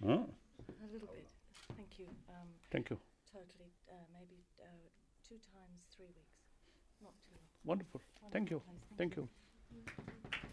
Huh? A little bit. Thank you. Thank you. Totally, maybe 2 times 3 weeks. Not too long. Wonderful. Thank you. Wonderful place. Thank you. you.